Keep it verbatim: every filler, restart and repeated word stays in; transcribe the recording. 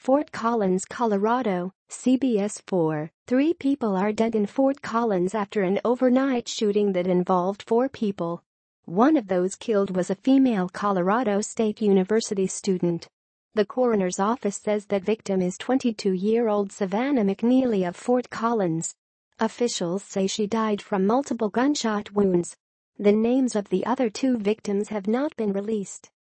Fort Collins, Colorado, C B S four. Three people are dead in Fort Collins after an overnight shooting that involved four people. One of those killed was a female Colorado State University student. The coroner's office says that victim is twenty-two-year-old Savannah McNealy of Fort Collins. Officials say she died from multiple gunshot wounds. The names of the other two victims have not been released.